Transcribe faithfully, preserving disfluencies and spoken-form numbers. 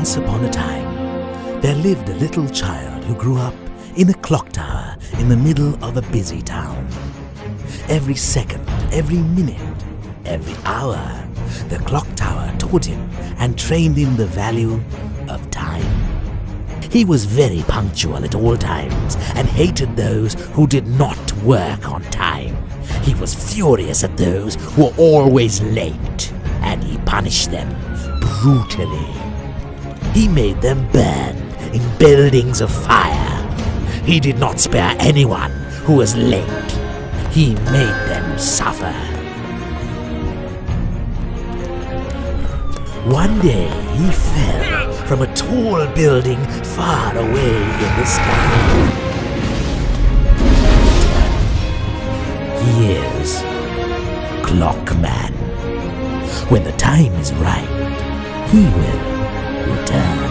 Once upon a time, there lived a little child who grew up in a clock tower in the middle of a busy town. Every second, every minute, every hour, the clock tower taught him and trained him the value of time. He was very punctual at all times and hated those who did not work on time. He was furious at those who were always late, and he punished them brutally. He made them burn in buildings of fire. He did not spare anyone who was late. He made them suffer. One day he fell from a tall building far away in the sky. He is Clockman. When the time is right, he will return.